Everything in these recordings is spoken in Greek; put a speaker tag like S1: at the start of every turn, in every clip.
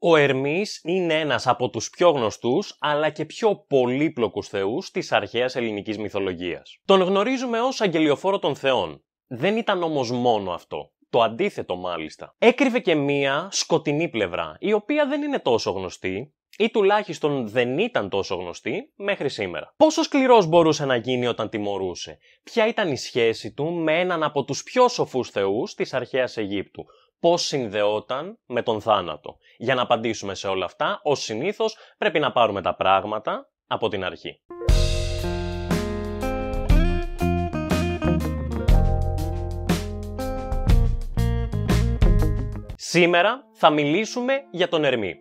S1: Ο Ερμής είναι ένας από τους πιο γνωστούς αλλά και πιο πολύπλοκους θεούς της αρχαίας ελληνικής μυθολογίας. Τον γνωρίζουμε ως αγγελιοφόρο των θεών. Δεν ήταν όμως μόνο αυτό. Το αντίθετο μάλιστα. Έκρυβε και μία σκοτεινή πλευρά, η οποία δεν είναι τόσο γνωστή, ή τουλάχιστον δεν ήταν τόσο γνωστή μέχρι σήμερα. Πόσο σκληρός μπορούσε να γίνει όταν τιμωρούσε? Ποια ήταν η σχέση του με έναν από τους πιο σοφούς θεούς της αρχαίας Αιγύπτου? Πώς συνδεόταν με τον θάνατο? Για να απαντήσουμε σε όλα αυτά, ως συνήθως πρέπει να πάρουμε τα πράγματα από την αρχή. Σήμερα θα μιλήσουμε για τον Ερμή.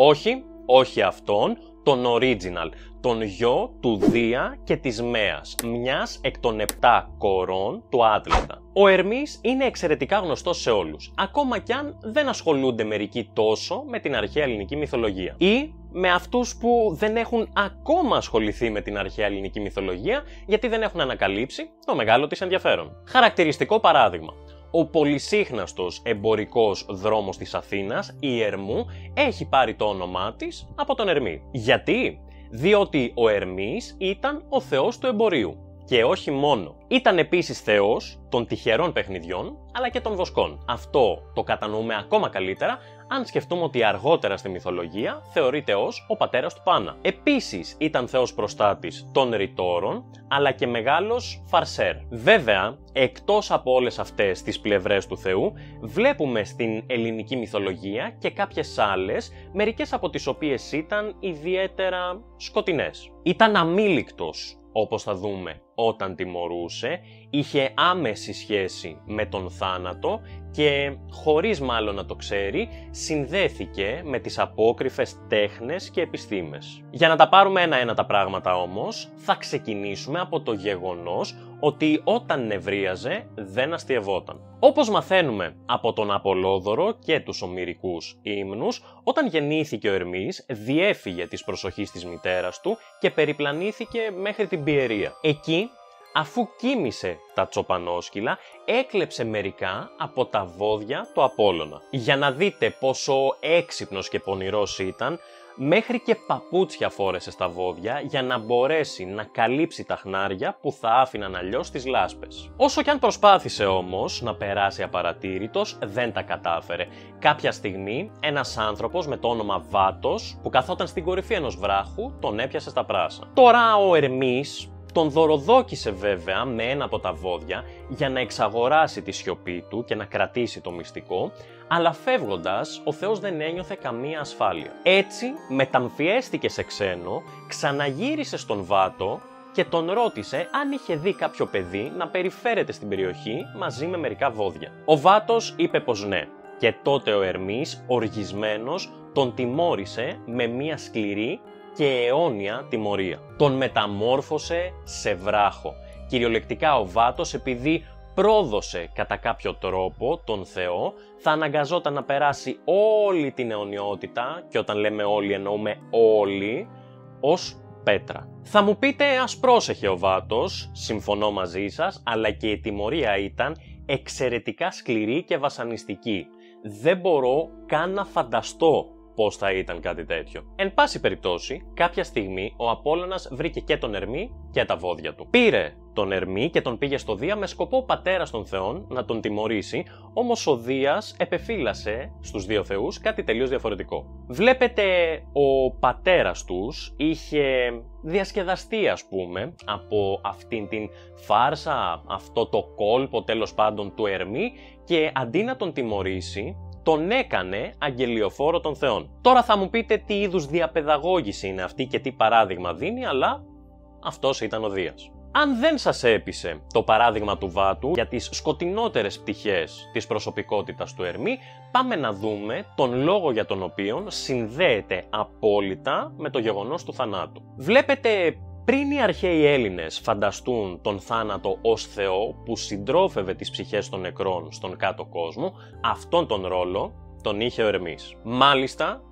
S1: Όχι αυτόν, τον original, τον γιο του Δία και της Μέας, μιας εκ των 7 κορών του Άτλαντα. Ο Ερμής είναι εξαιρετικά γνωστός σε όλους, ακόμα κι αν δεν ασχολούνται μερικοί τόσο με την αρχαία ελληνική μυθολογία. Ή με αυτούς που δεν έχουν ακόμα ασχοληθεί με την αρχαία ελληνική μυθολογία, γιατί δεν έχουν ανακαλύψει το μεγάλο της ενδιαφέρον. Χαρακτηριστικό παράδειγμα. Ο πολυσύχναστος εμπορικός δρόμος της Αθήνας, η Ερμού, έχει πάρει το όνομά της από τον Ερμή. Γιατί? Διότι ο Ερμής ήταν ο θεός του εμπορίου. Και όχι μόνο. Ήταν επίσης θεός των τυχερών παιχνιδιών, αλλά και των βοσκών. Αυτό το κατανοούμε ακόμα καλύτερα αν σκεφτούμε ότι αργότερα στη μυθολογία θεωρείται ως ο πατέρας του Πάνα. Επίσης ήταν θεός προστάτης των ρητόρων, αλλά και μεγάλος φαρσέρ. Βέβαια, εκτός από όλες αυτές τις πλευρές του θεού, βλέπουμε στην ελληνική μυθολογία και κάποιες άλλες, μερικές από τις οποίες ήταν ιδιαίτερα σκοτεινές. Ήταν αμήλικτος, όπως θα δούμε, όταν τιμωρούσε, είχε άμεση σχέση με τον θάνατο και, χωρίς μάλλον να το ξέρει, συνδέθηκε με τις απόκριφες τέχνες και επιστήμες. Για να τα πάρουμε ένα-ένα τα πράγματα όμως, θα ξεκινήσουμε από το γεγονός ότι όταν νευρίαζε δεν αστειευόταν. Όπως μαθαίνουμε από τον Απολόδωρο και τους ομηρικούς ύμνους, όταν γεννήθηκε ο Ερμής διέφυγε της προσοχής της μητέρας του και περιπλανήθηκε μέχρι την Πιερία. Εκεί, αφού κοίμησε τα τσοπανόσκυλα, έκλεψε μερικά από τα βόδια του Απόλλωνα. Για να δείτε πόσο έξυπνος και πονηρός ήταν, μέχρι και παπούτσια φόρεσε στα βόδια για να μπορέσει να καλύψει τα χνάρια που θα άφηναν αλλιώς τις λάσπες. Όσο κι αν προσπάθησε όμως να περάσει απαρατήρητος, δεν τα κατάφερε. Κάποια στιγμή ένας άνθρωπος με το όνομα Βάτος, που καθόταν στην κορυφή ενός βράχου, τον έπιασε στα πράσα. Τώρα ο Ερμής τον δωροδόκησε βέβαια με ένα από τα βόδια για να εξαγοράσει τη σιωπή του και να κρατήσει το μυστικό, αλλά φεύγοντας ο Θεός δεν ένιωθε καμία ασφάλεια. Έτσι μεταμφιέστηκε σε ξένο, ξαναγύρισε στον Βάτο και τον ρώτησε αν είχε δει κάποιο παιδί να περιφέρεται στην περιοχή μαζί με μερικά βόδια. Ο Βάτος είπε πως ναι, και τότε ο Ερμής, οργισμένος, τον τιμώρησε με μια σκληρή και αιώνια τιμωρία. Τον μεταμόρφωσε σε βράχο. Κυριολεκτικά ο Βάτος, επειδή πρόδωσε κατά κάποιο τρόπο τον Θεό, θα αναγκαζόταν να περάσει όλη την αιωνιότητα, και όταν λέμε όλοι εννοούμε όλοι, ως πέτρα. Θα μου πείτε, ας πρόσεχε ο Βάτος, συμφωνώ μαζί σας, αλλά και η τιμωρία ήταν εξαιρετικά σκληρή και βασανιστική. Δεν μπορώ καν να φανταστώ πώς θα ήταν κάτι τέτοιο. Εν πάση περιπτώσει, κάποια στιγμή ο Απόλλωνας βρήκε και τον Ερμή και τα βόδια του. Πήρε τον Ερμή και τον πήγε στο Δία με σκοπό ο πατέρας των θεών να τον τιμωρήσει, όμως ο Δίας επεφύλασε στους δύο θεούς κάτι τελείως διαφορετικό. Βλέπετε, ο πατέρας τους είχε διασκεδαστεί, ας πούμε, από αυτήν την φάρσα, αυτό το κόλπο τέλος πάντων του Ερμή, και αντί να τον τιμωρήσει, τον έκανε αγγελιοφόρο των θεών. Τώρα θα μου πείτε τι είδους διαπαιδαγώγηση είναι αυτή και τι παράδειγμα δίνει, αλλά αυτός ήταν ο Δίας. Αν δεν σας έπεισε το παράδειγμα του Βάτου για τις σκοτεινότερες πτυχές της προσωπικότητας του Ερμή, πάμε να δούμε τον λόγο για τον οποίο συνδέεται απόλυτα με το γεγονός του θανάτου. Βλέπετε, πριν οι αρχαίοι Έλληνες φανταστούν τον θάνατο ως Θεό που συντρόφευε τις ψυχές των νεκρών στον κάτω κόσμο, αυτόν τον ρόλο τον είχε ο Ερμής. Μάλιστα,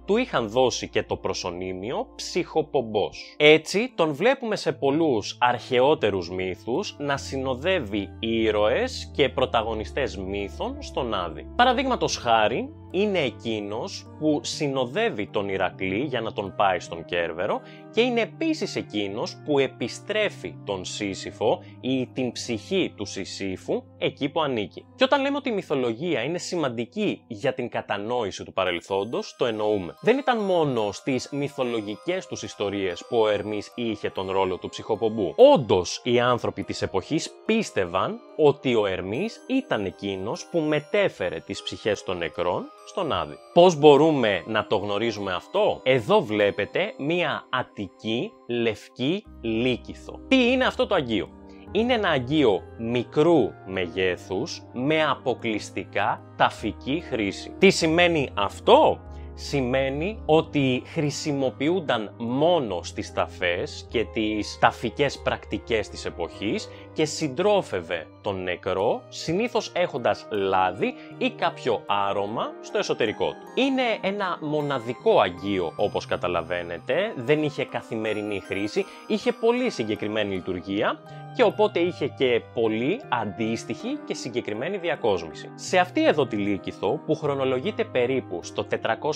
S1: του είχαν δώσει και το προσωνύμιο ψυχοπομπός. Έτσι τον βλέπουμε σε πολλούς αρχαιότερους μύθους να συνοδεύει ήρωες και πρωταγωνιστές μύθων στον Άδη. Παραδείγματος χάρη, είναι εκείνος που συνοδεύει τον Ηρακλή για να τον πάει στον Κέρβερο και είναι επίσης εκείνος που επιστρέφει τον Σύσυφο ή την ψυχή του Σισίφου εκεί που ανήκει. Και όταν λέμε ότι η μυθολογία είναι σημαντική για την κατανόηση του παρελθόντος, το εννοούμε. Δεν ήταν μόνο στις μυθολογικές τους ιστορίες που ο Ερμής είχε τον ρόλο του ψυχοπομπού. Όντως, οι άνθρωποι της εποχής πίστευαν ότι ο Ερμής ήταν εκείνος που μετέφερε τις ψυχές των νεκρών στον Άδη. Πώς μπορούμε να το γνωρίζουμε αυτό? Εδώ βλέπετε μία αττική λευκή λύκηθο. Τι είναι αυτό το αγγείο? Είναι ένα αγγείο μικρού μεγέθους με αποκλειστικά ταφική χρήση. Τι σημαίνει αυτό? Σημαίνει ότι χρησιμοποιούνταν μόνο στις ταφές και τις ταφικές πρακτικές της εποχής και συντρόφευε τον νεκρό, συνήθως έχοντας λάδι ή κάποιο άρωμα στο εσωτερικό του. Είναι ένα μοναδικό αγγείο, όπως καταλαβαίνετε, δεν είχε καθημερινή χρήση, είχε πολύ συγκεκριμένη λειτουργία και οπότε είχε και πολύ αντίστοιχη και συγκεκριμένη διακόσμηση. Σε αυτή εδώ τη λύκηθο, που χρονολογείται περίπου στο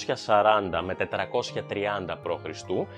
S1: 440 με 430 π.Χ.,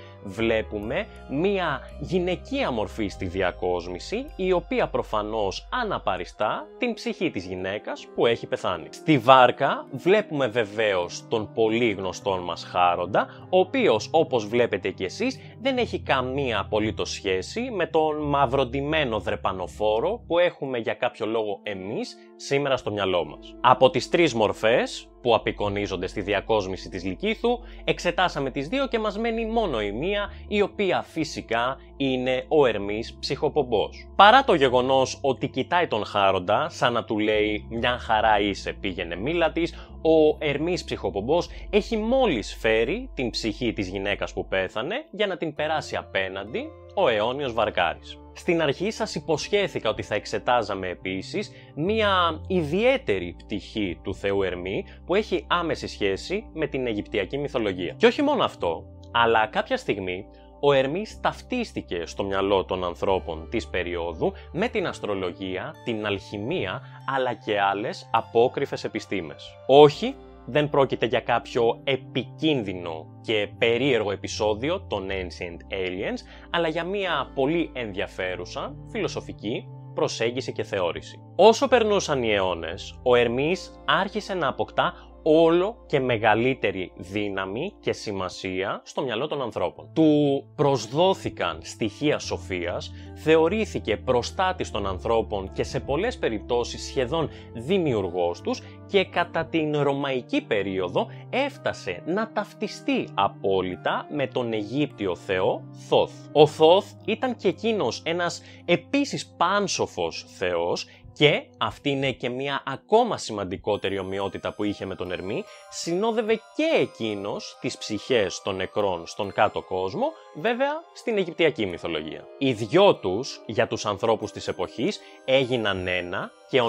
S1: βλέπουμε μία γυναικεία μορφή στη διακόσμηση, η οποία προφανώς αναπαριστά την ψυχή της γυναίκας που έχει πεθάνει. Στη βάρκα βλέπουμε βεβαίως τον πολύ γνωστό μας Χάροντα, ο οποίος, όπως βλέπετε κι εσείς, δεν έχει καμία απολύτως σχέση με τον μαυροντημένο δρεπανοφόρο που έχουμε για κάποιο λόγο εμείς σήμερα στο μυαλό μας. Από τις τρεις μορφές που απεικονίζονται στη διακόσμηση της λυκήθου, εξετάσαμε τις δύο και μας μένει μόνο η μία, η οποία φυσικά είναι ο Ερμής ψυχοπομπός. Παρά το γεγονός ότι κοιτάει τον Χάροντα σαν να του λέει «μια χαρά είσαι, πήγαινε μίλα της», ο Ερμής ψυχοπομπός έχει μόλις φέρει την ψυχή της γυναίκας που πέθανε για να την περάσει απέναντι ο αιώνιος Βαρκάρης. Στην αρχή σας υποσχέθηκα ότι θα εξετάζαμε επίσης μία ιδιαίτερη πτυχή του θεού Ερμή που έχει άμεση σχέση με την Αιγυπτιακή μυθολογία. Και όχι μόνο αυτό, αλλά κάποια στιγμή ο Ερμής ταυτίστηκε στο μυαλό των ανθρώπων της περίοδου με την αστρολογία, την αλχημία αλλά και άλλες απόκρυφες επιστήμες. Όχι, δεν πρόκειται για κάποιο επικίνδυνο και περίεργο επεισόδιο των Ancient Aliens, αλλά για μια πολύ ενδιαφέρουσα φιλοσοφική προσέγγιση και θεώρηση. Όσο περνούσαν οι αιώνες, ο Ερμής άρχισε να αποκτά όλο και μεγαλύτερη δύναμη και σημασία στο μυαλό των ανθρώπων. Του προσδόθηκαν στοιχεία σοφίας, θεωρήθηκε προστάτης των ανθρώπων και σε πολλές περιπτώσεις σχεδόν δημιουργός τους και κατά την Ρωμαϊκή περίοδο έφτασε να ταυτιστεί απόλυτα με τον Αιγύπτιο θεό Θόθ. Ο Θόθ ήταν και εκείνος ένας επίσης πάνσοφος θεός και αυτή είναι και μια ακόμα σημαντικότερη ομοιότητα που είχε με τον Ερμή, συνόδευε και εκείνος τις ψυχές των νεκρών στον κάτω κόσμο, βέβαια στην Αιγυπτιακή μυθολογία. Οι δυο τους, για τους ανθρώπους της εποχής, έγιναν ένα και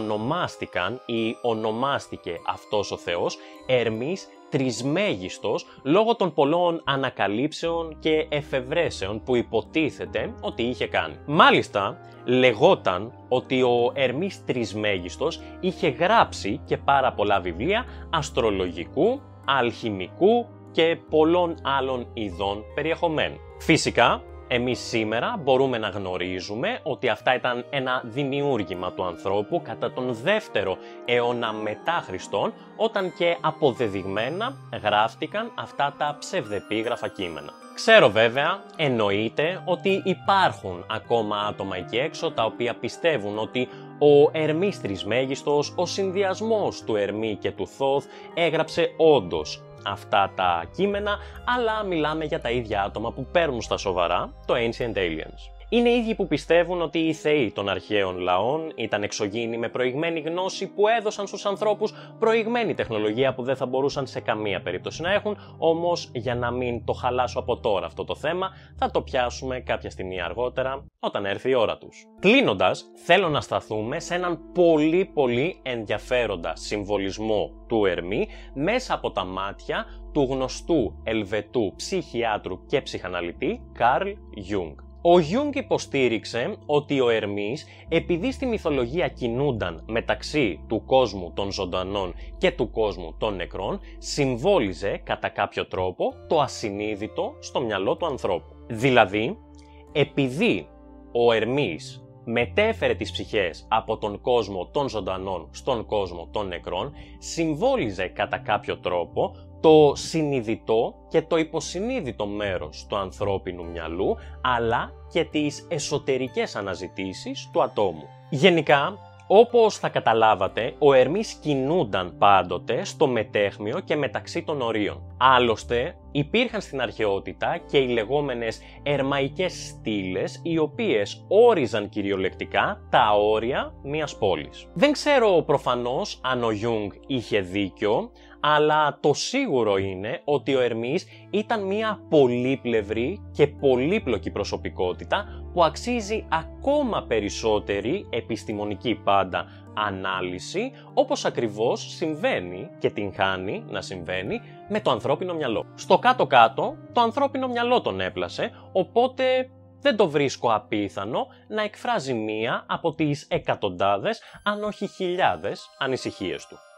S1: ονομάστηκε αυτός ο θεός Ερμής Τρισμέγιστος λόγω των πολλών ανακαλύψεων και εφευρέσεων που υποτίθεται ότι είχε κάνει. Μάλιστα, λεγόταν ότι ο Ερμής Τρισμέγιστος είχε γράψει και πάρα πολλά βιβλία αστρολογικού, αλχημικού και πολλών άλλων ειδών περιεχομένου. Φυσικά, εμείς σήμερα μπορούμε να γνωρίζουμε ότι αυτά ήταν ένα δημιούργημα του ανθρώπου κατά τον 2ο αιώνα μετά Χριστόν, όταν και αποδεδειγμένα γράφτηκαν αυτά τα ψευδεπίγραφα κείμενα. Ξέρω βέβαια, εννοείται ότι υπάρχουν ακόμα άτομα εκεί έξω τα οποία πιστεύουν ότι ο Ερμής Τρισμέγιστος, ο συνδυασμός του Ερμή και του Θόθ έγραψε όντως αυτά τα κείμενα, αλλά μιλάμε για τα ίδια άτομα που παίρνουν στα σοβαρά το Ancient Aliens. Είναι οι ίδιοι που πιστεύουν ότι οι θεοί των αρχαίων λαών ήταν εξωγήινοι με προηγμένη γνώση που έδωσαν στους ανθρώπους προηγμένη τεχνολογία που δεν θα μπορούσαν σε καμία περίπτωση να έχουν, όμως για να μην το χαλάσω από τώρα αυτό το θέμα, θα το πιάσουμε κάποια στιγμή αργότερα όταν έρθει η ώρα τους. Κλείνοντας, θέλω να σταθούμε σε έναν πολύ ενδιαφέροντα συμβολισμό του Ερμή μέσα από τα μάτια του γνωστού Ελβετού ψυχιάτρου και ψυχαναλυτή Καρλ Γιούγκ. Ο Γιούγκ υποστήριξε ότι ο Ερμής, επειδή στη μυθολογία κινούνταν μεταξύ του κόσμου των ζωντανών και του κόσμου των νεκρών, συμβόλιζε κατά κάποιο τρόπο το ασυνείδητο στο μυαλό του ανθρώπου. Δηλαδή, επειδή ο Ερμής μετέφερε τις ψυχές από τον κόσμο των ζωντανών στον κόσμο των νεκρών, συμβόλιζε κατά κάποιο τρόπο το συνειδητό και το υποσυνείδητο μέρος του ανθρώπινου μυαλού, αλλά και τις εσωτερικές αναζητήσεις του ατόμου. Γενικά, όπως θα καταλάβατε, ο Ερμής κινούνταν πάντοτε στο μετέχμιο και μεταξύ των ορίων. Άλλωστε, υπήρχαν στην αρχαιότητα και οι λεγόμενες ερμαϊκές στήλες, οι οποίες όριζαν κυριολεκτικά τα όρια μιας πόλης. Δεν ξέρω προφανώς αν ο Γιούγκ είχε δίκιο, αλλά το σίγουρο είναι ότι ο Ερμής ήταν μια πολύπλευρη και πολύπλοκη προσωπικότητα που αξίζει ακόμα περισσότερη επιστημονική πάντα ανάλυση, όπως ακριβώς συμβαίνει και την χάνει να συμβαίνει με το ανθρώπινο μυαλό. Στο κάτω-κάτω, το ανθρώπινο μυαλό τον έπλασε, οπότε δεν το βρίσκω απίθανο να εκφράζει μία από τις εκατοντάδες, αν όχι χιλιάδες, ανησυχίες του.